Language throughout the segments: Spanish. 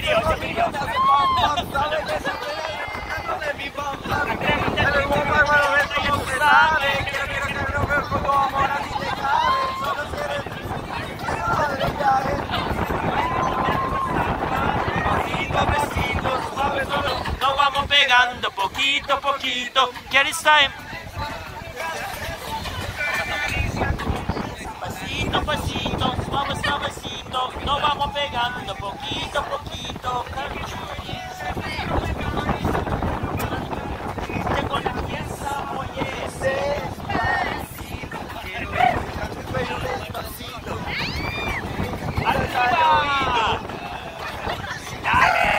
Nos vamos pegando poquito a poquito. ¿Quieres time? Pasito a pasito, suavecito, nos vamos pegando poquito a poquito. Tengo la pieza, oye, despacito. Quiero pero despacito. ¡Arriba! ¡Dale!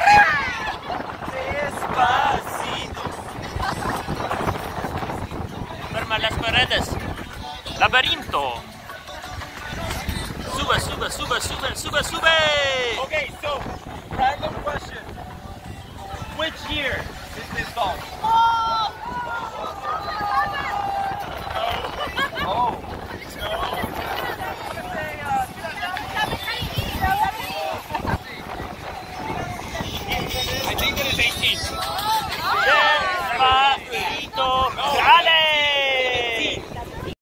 Despacito. Ferma las paredes. Laberinto. Sube. Okay, so random question. Which year is this song?